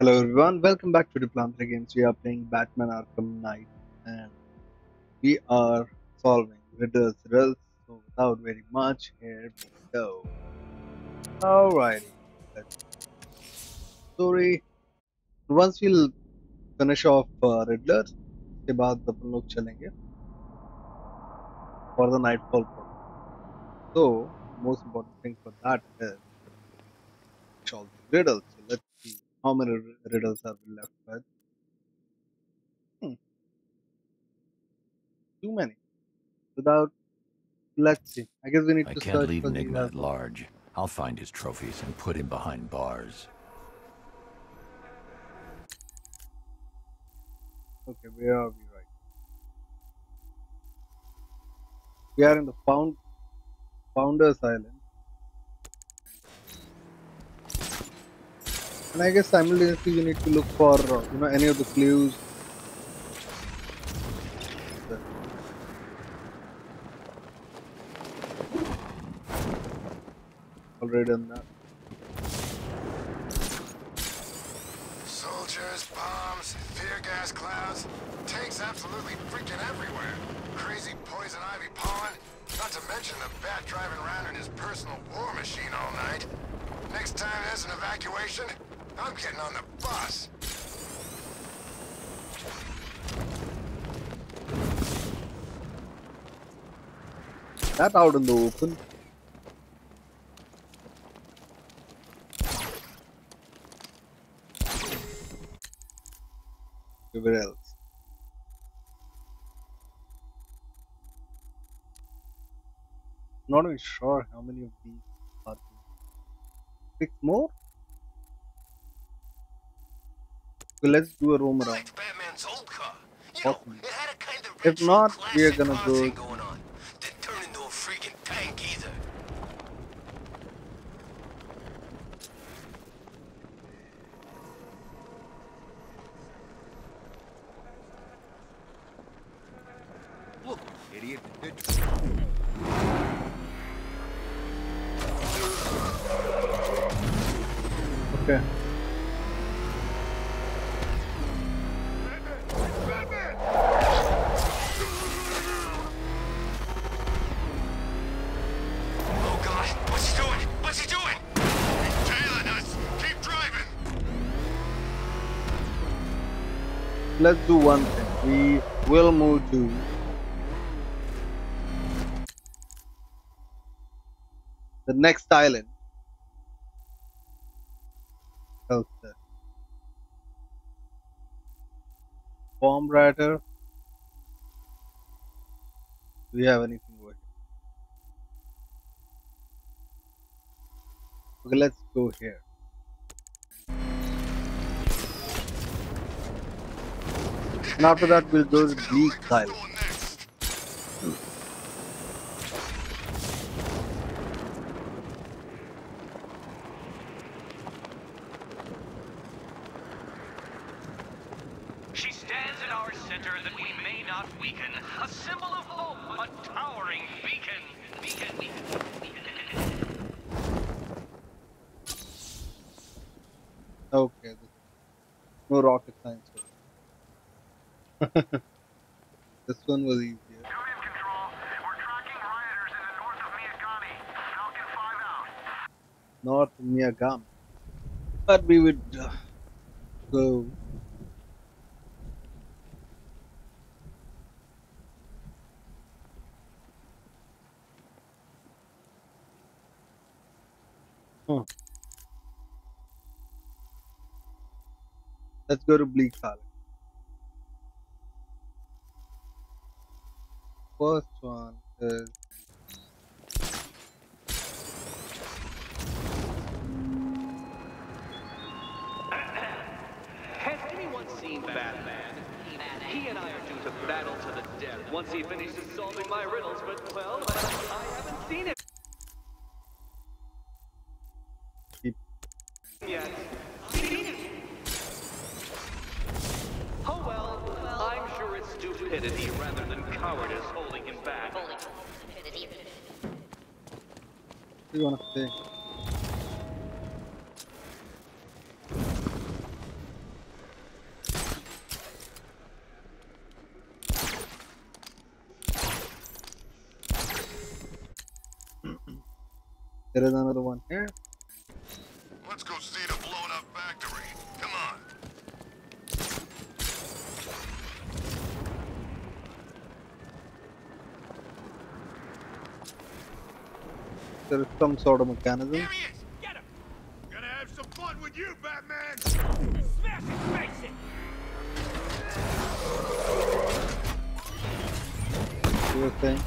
Hello everyone, welcome back to the Planetary Games. We are playing Batman Arkham Knight and we are solving riddles. So without very much, here we go. Alrighty, let's story. Once we'll finish off Riddler, उसके बाद अपन लोग चलेंगे for the Nightfall Protocol. So most important thing for that is solve the riddles. So let's see how many riddles are we left with. Too many. Without Let's see. I guess we need I to can't search leave for these Enigma as at well. large. I'll find his trophies and put him behind bars. Okay, where are we right? We are in the Founders Island. And I guess simultaneously we need to look for, any of the clues. that- Already done that. Soldiers, bombs, tear gas clouds, tanks absolutely freaking everywhere. Crazy poison ivy pollen, not to mention the bat driving around in his personal war machine all night. Next time there's an evacuation, I'm getting on the bus. That out in the open. Where else? Not even sure how many of these are there. 6 more? So let's do a roam I around. liked Batman's old car. Awesome. It had a kind of If retro not, we are classic gonna car go thing going on. Didn't turn into a freaking tank either. Look, idiot. Okay. Oh God, what's he doing? What's he doing? He's tailing us. Keep driving. Let's do one thing. We will move to the next island. Else there. Bomb Rider. Do we have anything over here? Okay, let's go here. And after that, we'll go to Let's Bleak like who's Island. going next. She stands in our center that we may not weaken. A symbol of hope, a towering beacon. Beacon. Okay, no rocket science. This one was easier. Come in, Control. We're tracking rioters in the north of Miyagami. Falcon 5 out. North Miyagami. But we would go. Huh. Let's go to Bleak Island. First one is Has anyone seen Batman? He and I are due to battle to the death once he finishes solving my riddles, but, well, I haven't seen it keep. yet. Oh well, I'm sure it's stupidity rather than cowardice holding him back. What do you want to say? There is another one here. Let's go see the blown up factory. Come on. There is some sort of mechanism. Here he is! Get him! Gonna have some fun with you, Batman! Smash his face in! You were saying?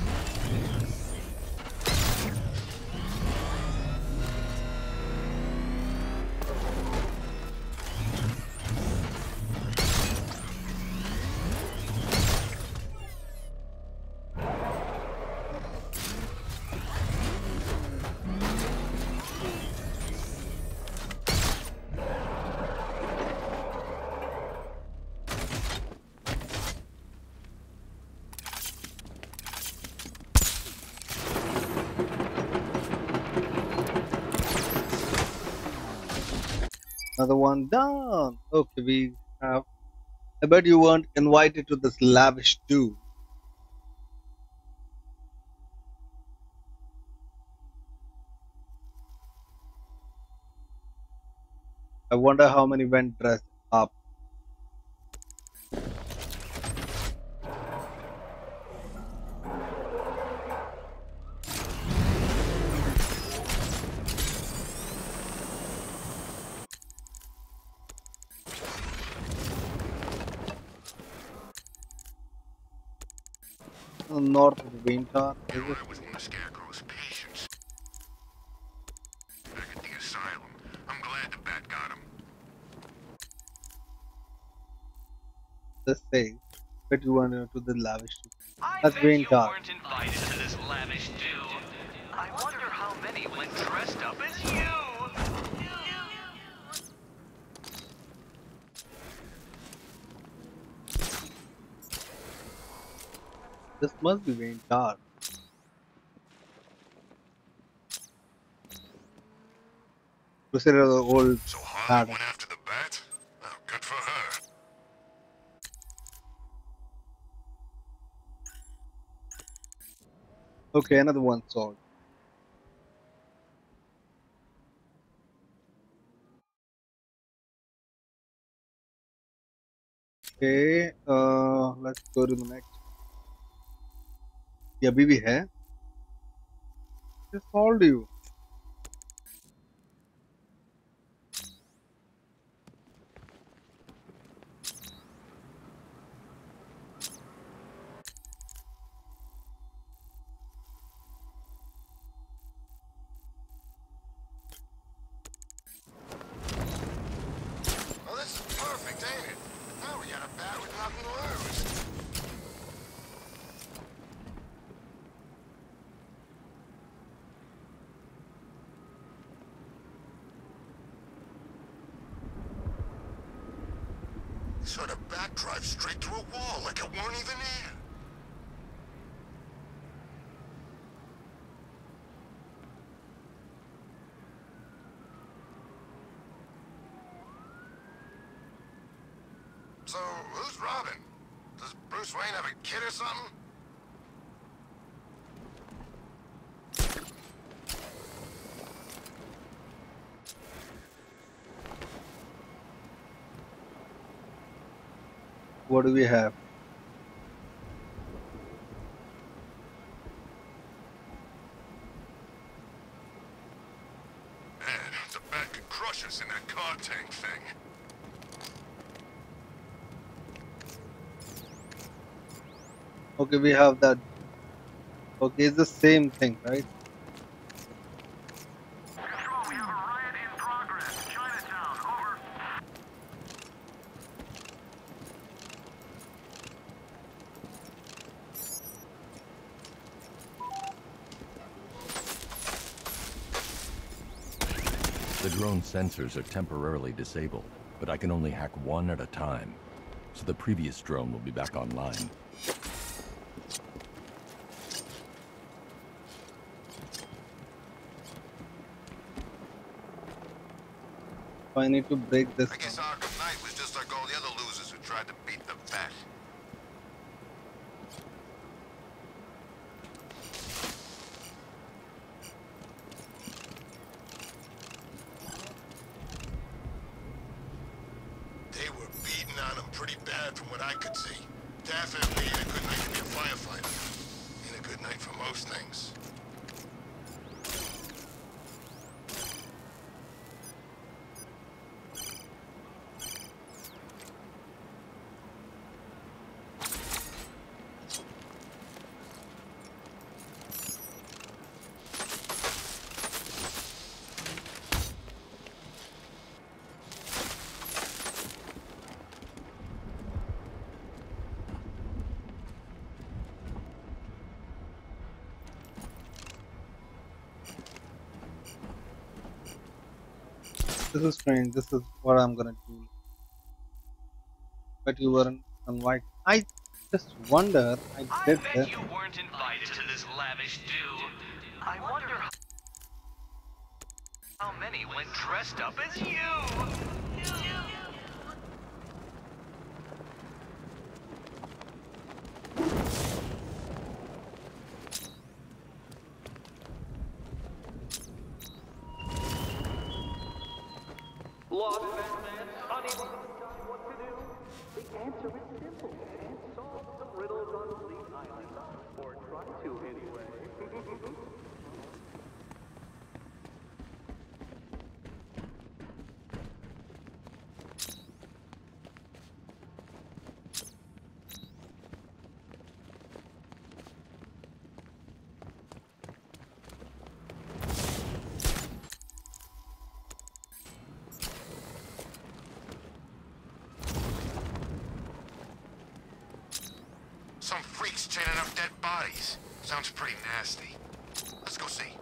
Another one down. Okay, we have. I bet you weren't invited to this lavish do. I wonder how many went dressed up. North of Wayne Tower. Is it? I was in the Scarecrow's patience. Back at the asylum. I'm glad the Bat got him. Let's say. Bet you went to the lavish do. I That's bet Green you Tower. weren't invited to this lavish do. I wonder how many went dressed up as you. This must be Wayne Tower. Consider the old So Harley pattern. went after the Bat? Oh, good for her. Okay, another one solved. Okay, let's go to the next. ये अभी भी है? Just solved you. Well, this is perfect, ain't it? Now we got a Bat with nothing to lose. So the Bat drives straight through a wall like it weren't even there. So, who's Robin? Does Bruce Wayne have a kid or something? What do we have? Man, the Bat could crush us in that car tank thing. Okay, we have that. Okay, it's the same thing, right? Control, we have a riot in progress. Chinatown, over. The drone sensors are temporarily disabled, but I can only hack one at a time. So the previous drone will be back online. So I need to break this I guess one. Arkham Knight was just like all the other losers who tried to beat the Bat. pretty bad from what I could see. Definitely ain't a good night to be a firefighter. Ain't a good night for most things. This is strange. This is what I'm gonna do. But you weren't invited. I just wonder. I I did bet that. you weren't invited to this lavish do. I wonder how many went dressed up as you. Lost Batman, unable to decide what to do. The answer is simple. Solve some riddles on Fleet Island. Or try to, anyway. Some freaks chaining up dead bodies. Sounds pretty nasty. Let's go see.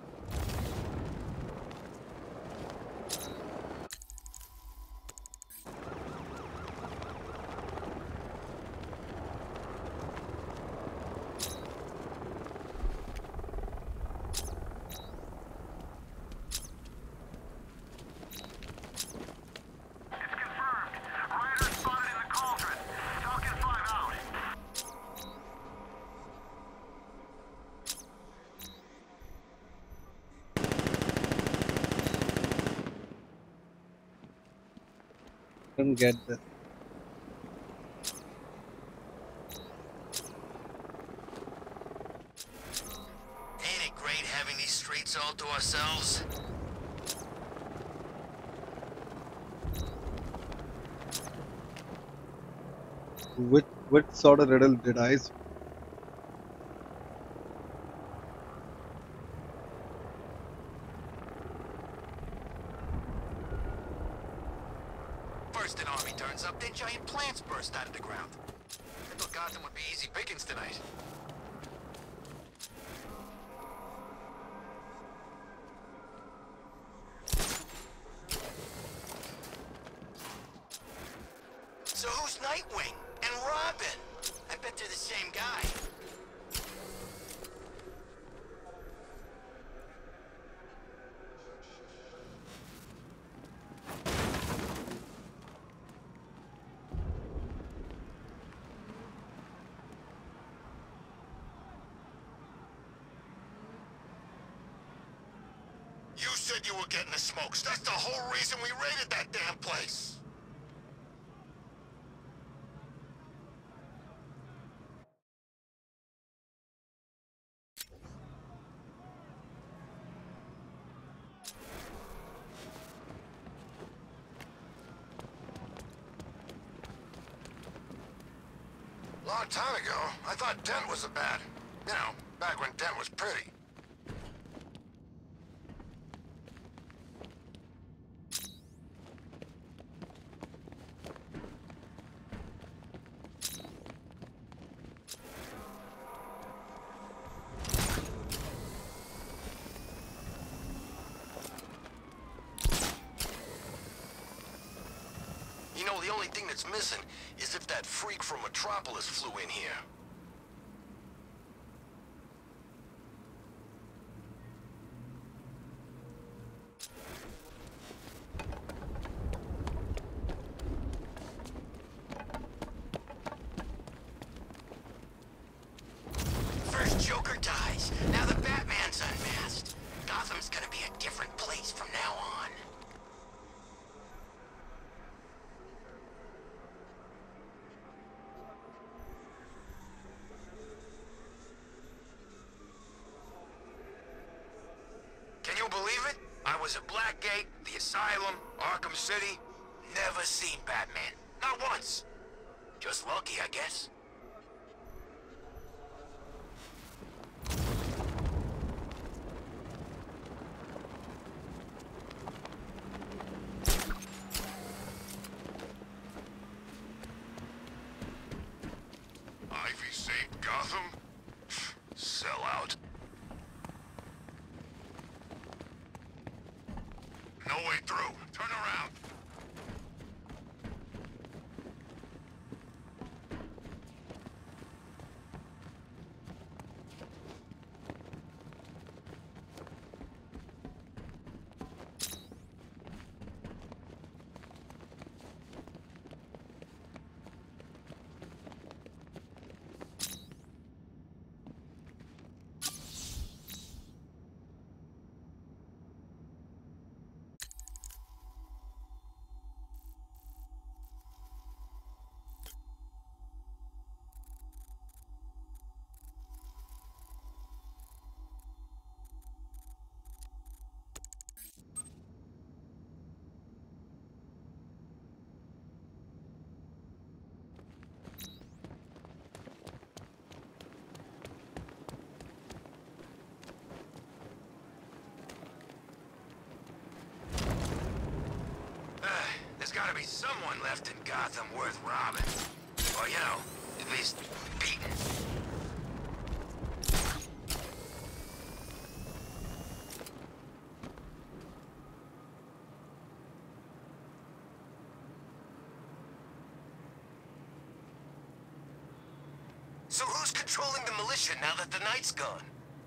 Couldn't get this. Ain't it great having these streets all to ourselves? Which sort of riddle did I? First an army turns up, then giant plants burst out of the ground. I thought Gotham would be easy pickings tonight. So who's Nightwing? And Robin? I bet they're the same guy. You said you were getting the smokes. That's the whole reason we raided that damn place. Long time ago, I thought Dent was a bad. You know, back when Dent was pretty. You know, the only thing that's missing is if that freak from Metropolis flew in here. First Joker dies, now the Batman's unmasked. Gotham's gonna be a different place from now on. I was at Blackgate, the Asylum, Arkham City. Never seen Batman. Not once. Just lucky, I guess. Ivy saved Gotham? Sell out. No way through. Turn around. There's gotta be someone left in Gotham worth robbing. Or, you know, at least beating. So who's controlling the militia now that the night's gone?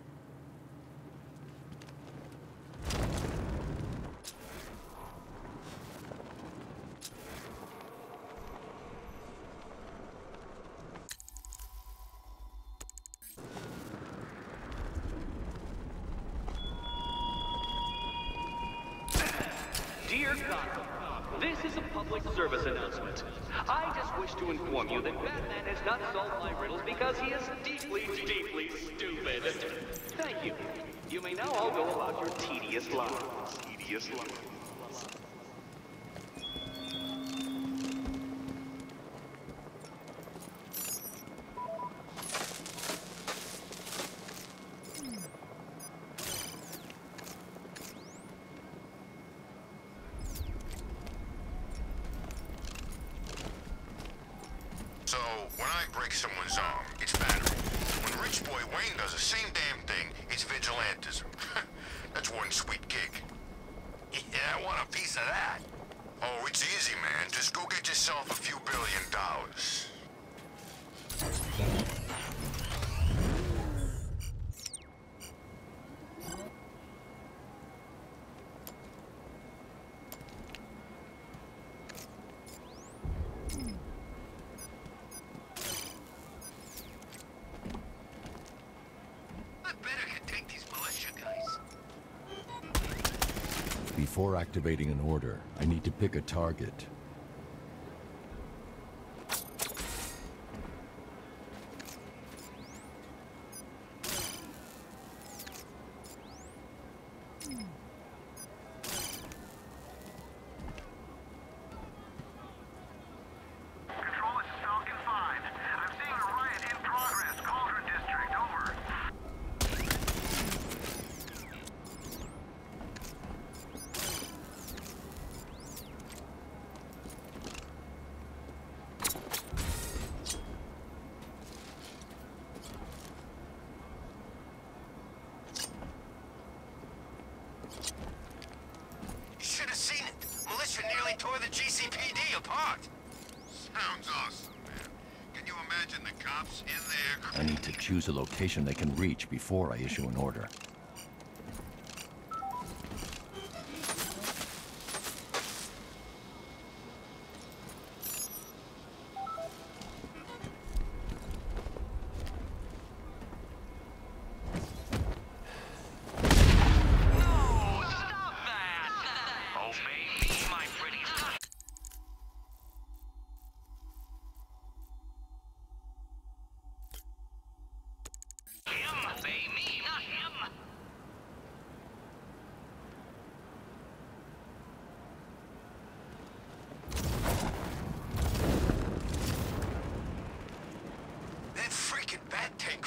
Dear Gotham, this is a public service announcement. I just wish to inform you that Batman has not solved my riddles because he is deeply, deeply stupid. Thank you. You may now all go about your tedious lives. Tedious lives. So, when I break someone's arm, it's battery. When Rich Boy Wayne does the same damn thing, it's vigilantism. That's one sweet gig. Yeah, I want a piece of that. Oh, it's easy, man. Just go get yourself a few $1 billion. Before activating an order, I need to pick a target. Control, this is Falcon 5. I'm seeing a riot in progress. Cauldron District, over. You should have seen it. Militia nearly tore the GCPD apart. Sounds awesome, man. Can you imagine the cops in there? I need to choose a location they can reach before I issue an order.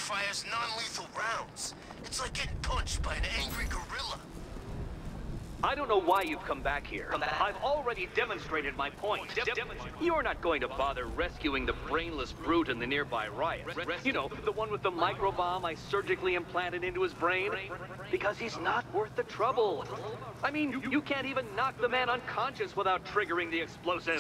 fires non-lethal rounds. It's like getting punched by an angry gorilla. I don't know why you've come back here. I've already demonstrated my point. You're not going to bother rescuing the brainless brute in the nearby riot. You know, the one with the microbomb I surgically implanted into his brain? Because he's not worth the trouble. I mean, you can't even knock the man unconscious without triggering the explosive.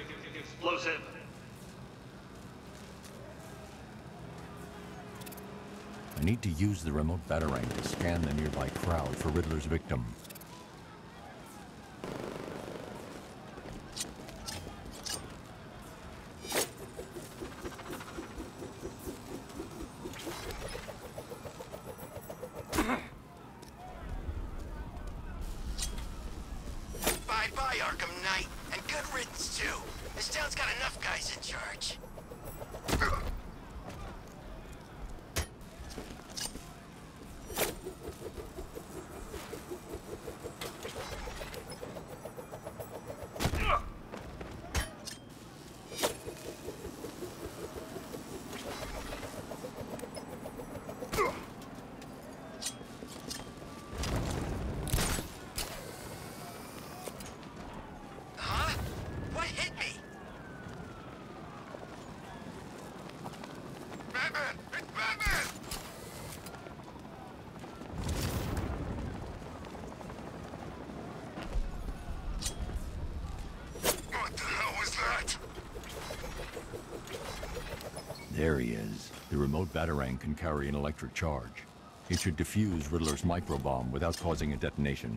I need to use the remote batarang to scan the nearby crowd for Riddler's victim. Bye-bye, Arkham Knight. And good riddance, too. This town's got enough guys in charge. Huh? What hit me? Batman! It's Batman! What the hell was that? There he is. The remote batarang can carry an electric charge. It should defuse Riddler's microbomb without causing a detonation.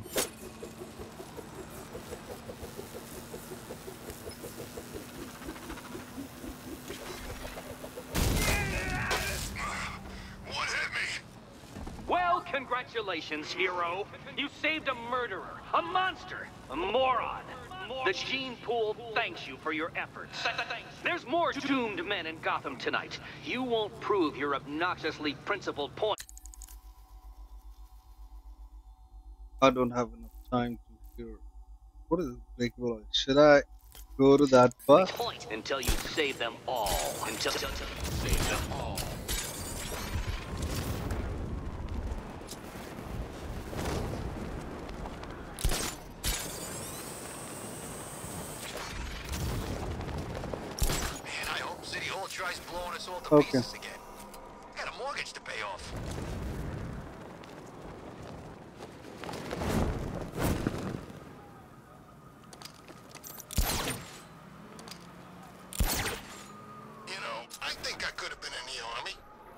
What hit me? Well, congratulations, hero. You saved a murderer, a monster, a moron. The gene pool thanks you for your efforts. There's more doomed men in Gotham tonight. You won't prove your obnoxiously principled point. I don't have enough time to hear. What is breakable? Should I go to that bus? Until you save them all. Until you save them all. Man, I hope City Hall tries blowing us all to Okay. pieces again. I got a mortgage to pay off. You know, I think I could have been in the army.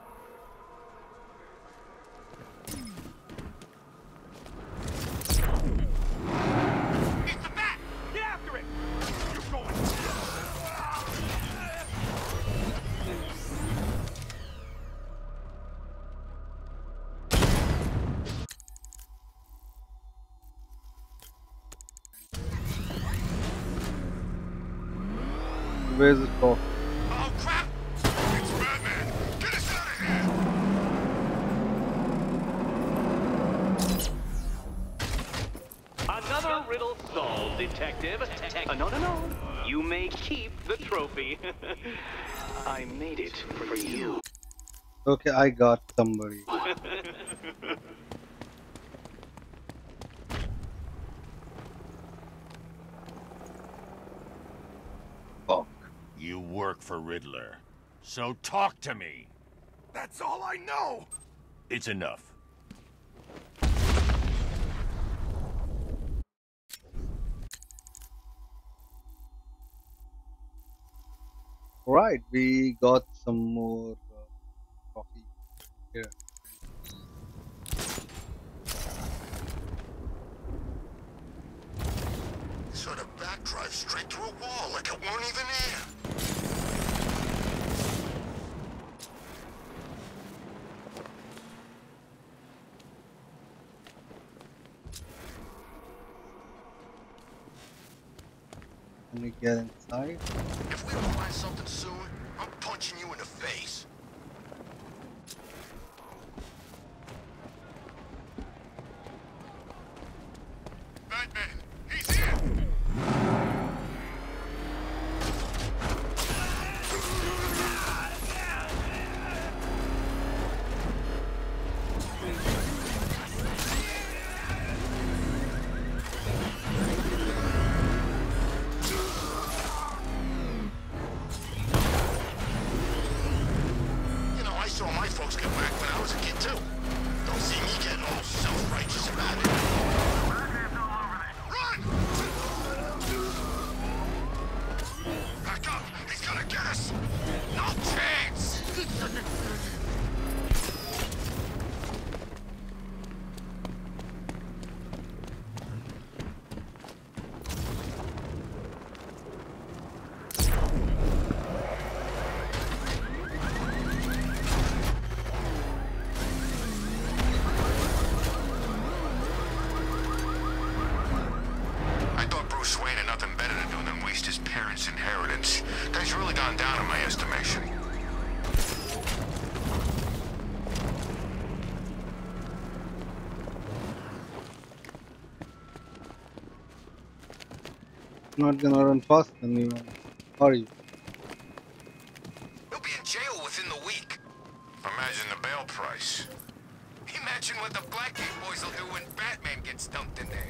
It's the bat! Get after it! You're going. Where's it off? Oh, crap! It's Batman! Get us out of here! Another riddle solved, detective. No. You may keep the trophy. I made it for you. Okay, I got somebody. Fuck. You work for Riddler. So talk to me. That's all I know! It's enough. Alright, we got some more coffee here. Sort of back drive straight through a wall like it weren't even there. Can we get inside? If we don't find something soon, I'm punching you in the face. Batman, he's here! this? No chance! I thought Bruce Wayne had nothing better to do than waste his parents' inheritance. Guy's really gone down in my estimation. Not gonna run fast than you, are you? He'll be in jail within the week. Imagine the bail price. Imagine what the Blackgate boys will do when Batman gets dumped in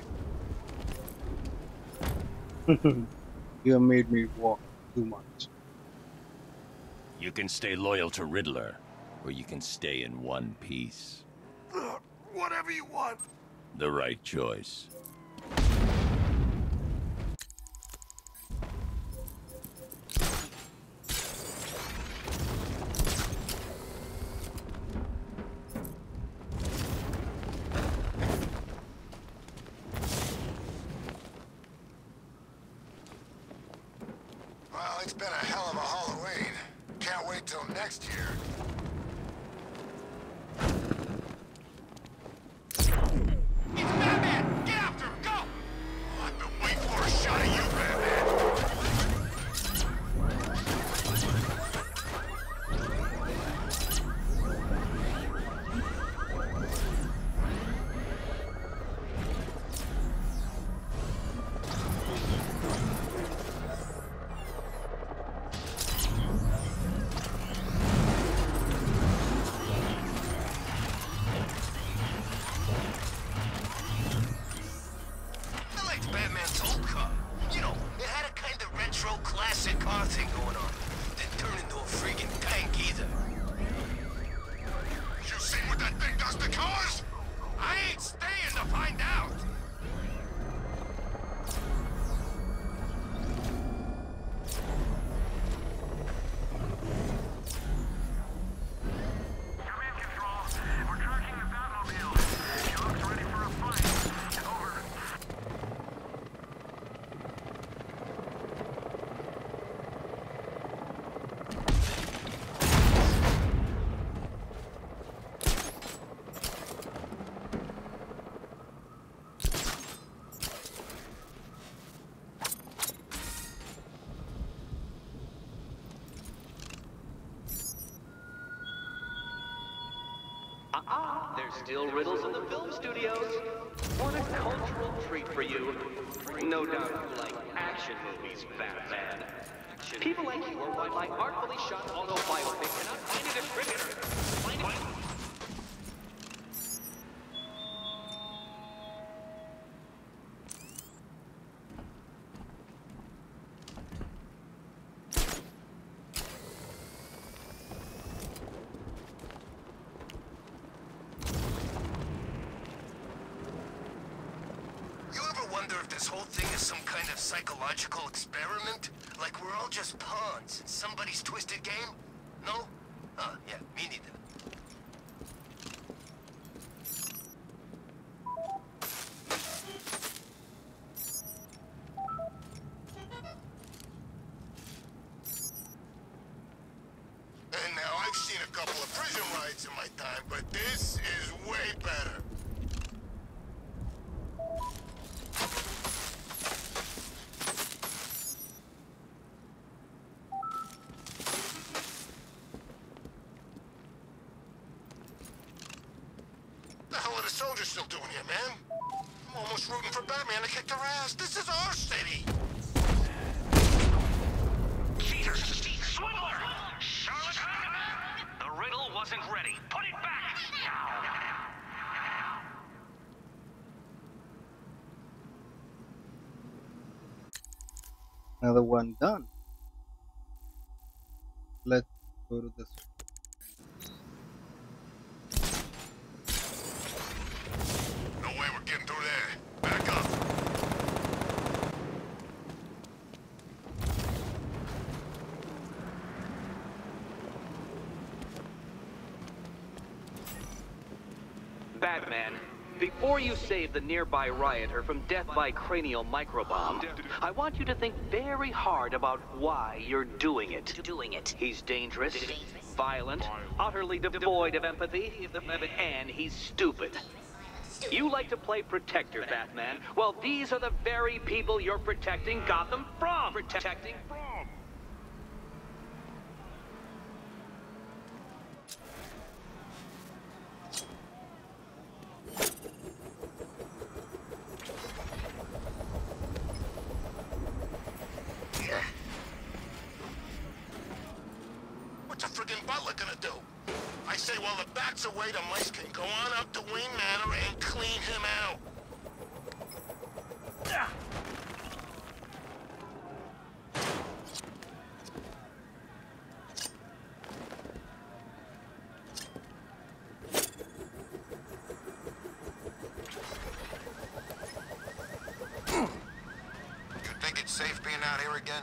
there. You have made me walk too much. You can stay loyal to Riddler, or you can stay in one piece. Whatever you want. The right choice. Well, it's been a hell of a Halloween. Can't wait till next year. It's Batman! Get after him! Go! I've been waiting for a shot at you, Batman. I liked Batman's old car. You know, it had a kind of retro classic car thing going on. Didn't turn into a freaking tank either. You see what that thing does to cars? I ain't staying to find out. Command Control. We're tracking the Batmobile. She looks ready for a fight. Over. There's still riddles in the film studios. What a cultural treat for you. No doubt you like action movies, Batman. People like you are why my artfully shot autobiopic cannot find a distributor. Find it. You ever wonder if this whole thing is some kind of psychological experiment? Like we're all just pawns in somebody's twisted game? No? Yeah, me neither. And now I've seen a couple of prison rides in my time, but this is way better. The hell are the soldiers still doing here, man? I'm almost rooting for Batman to kick their ass. This is our city. Cheater! Swindler! Charlatan! The riddle wasn't ready. Put it back! Another one done. Let's go to this. No way we're getting through there. Back up. Batman, before you save the nearby rioter from death by cranial microbomb, I want you to think very hard about why you're doing it. He's dangerous, violent, utterly devoid of empathy, and he's stupid. You like to play protector, Batman. Well, these are the very people you're protecting Gotham from. What's a friggin' butler gonna do? I say while the bat's away, the mice can go on up to Wayne Manor and clean him out. You think it's safe being out here again?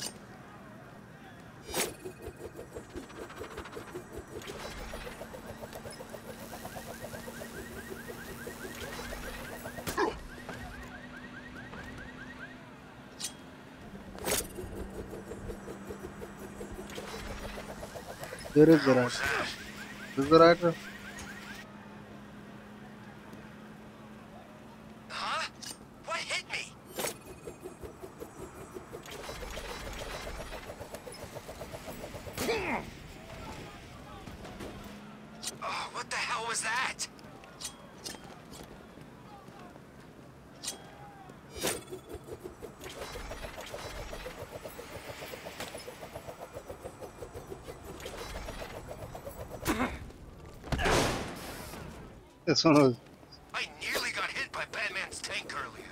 There is the writer. This is the writer. Huh? What hit me? Oh, what the hell was that? This one was. I nearly got hit by Batman's tank earlier.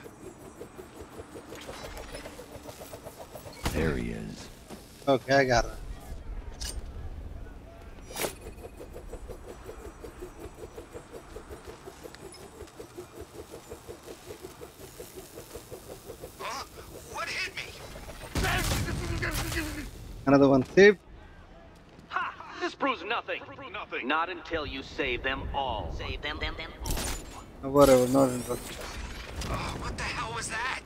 There he is. Okay, I got it. Huh? What hit me? Another one saved. Ha! This proves nothing. Not until you save them all. Whatever, not interested. Oh, what the hell was that?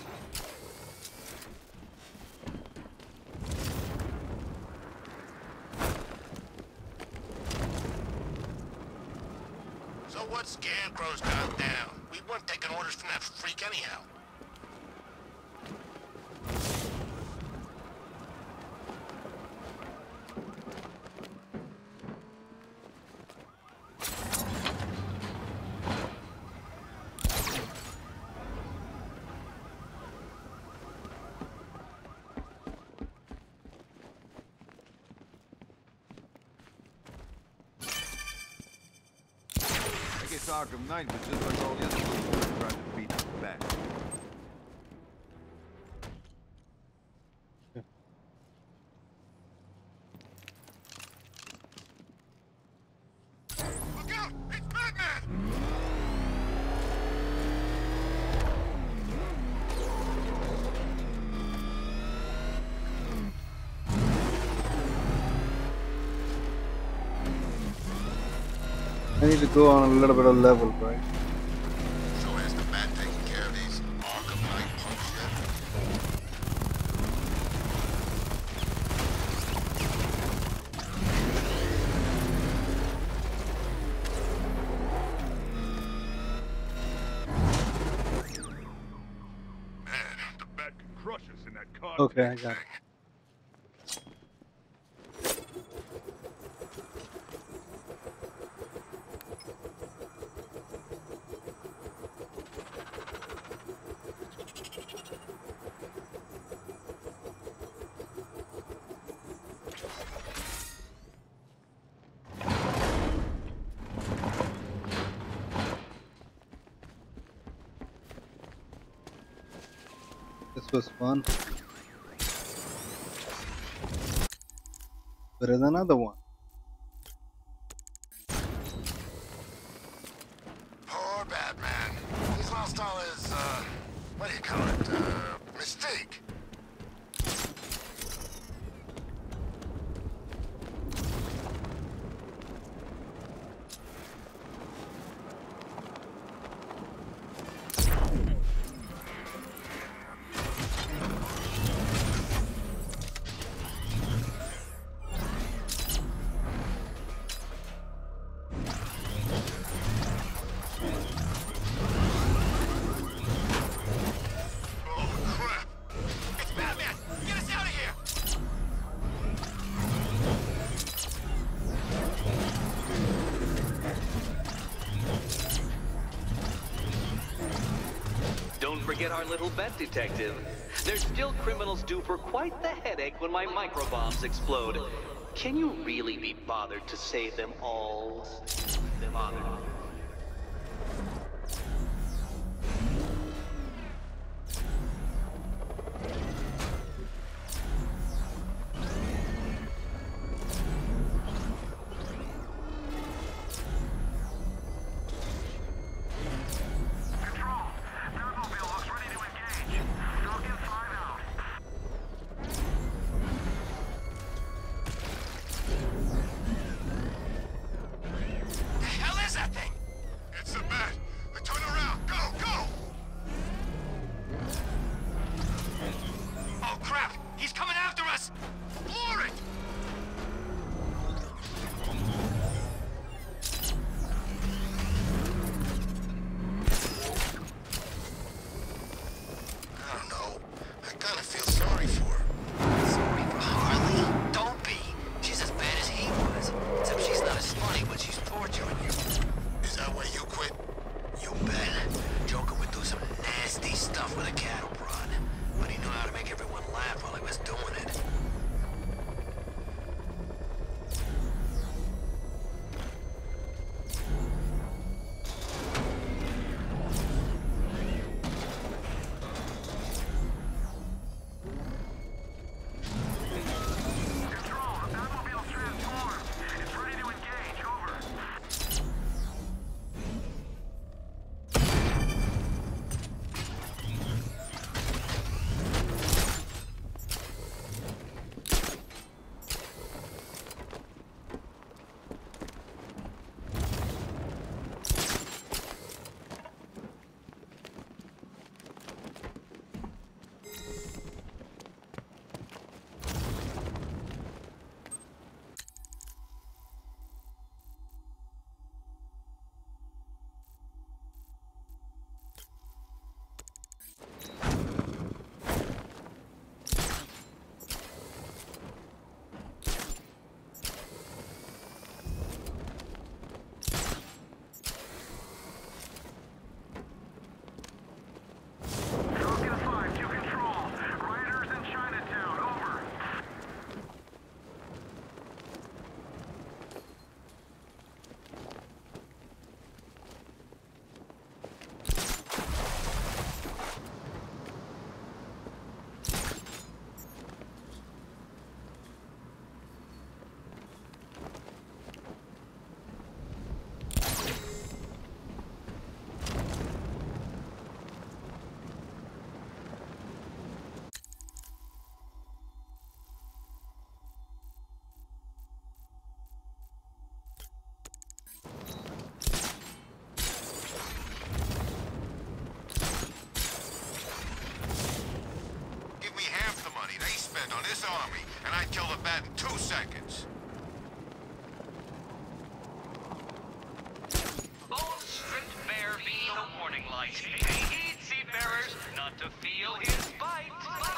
So what Scarecrow's got down? We weren't taking orders from that freak anyhow. I guess Arkham Knight was just like all the other people trying to beat the bat. Look out! It's Batman! I need to go on a little bit of level, right? So has the Bat taken care of these Arkham Knight punks yet? Man, the Bat can crush us in that car. Okay, I got it. This was fun. There is another one. Poor Batman. He's lost all his, what do you call it, mystique. forget our little bet detective. There's still criminals due for quite the headache when my microbombs explode. Can you really be bothered to save them all? Bothered. On this army, and I'd kill the bat in 2 seconds. Bones stripped bare being a warning light. Heed seafarers not to feel his bite.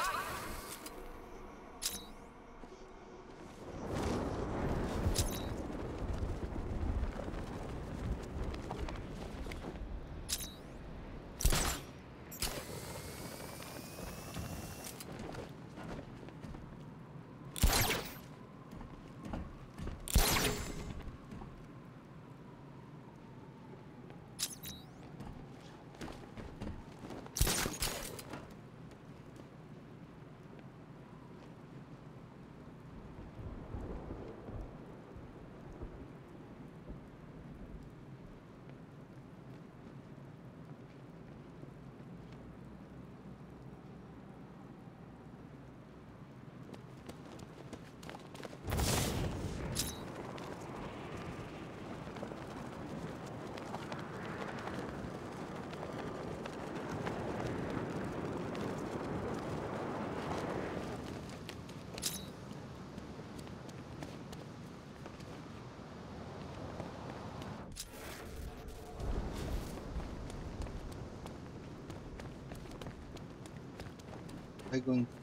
By going to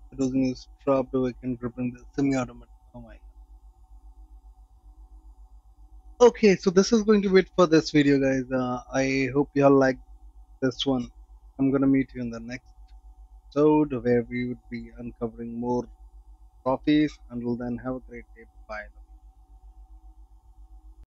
Using his drop we can gripping the semi-automatic. Oh my god. Okay, so this is going to be it for this video, guys. I hope you all liked this one. I'm gonna meet you in the next episode where we would be uncovering more trophies. Until then, have a great day. Bye.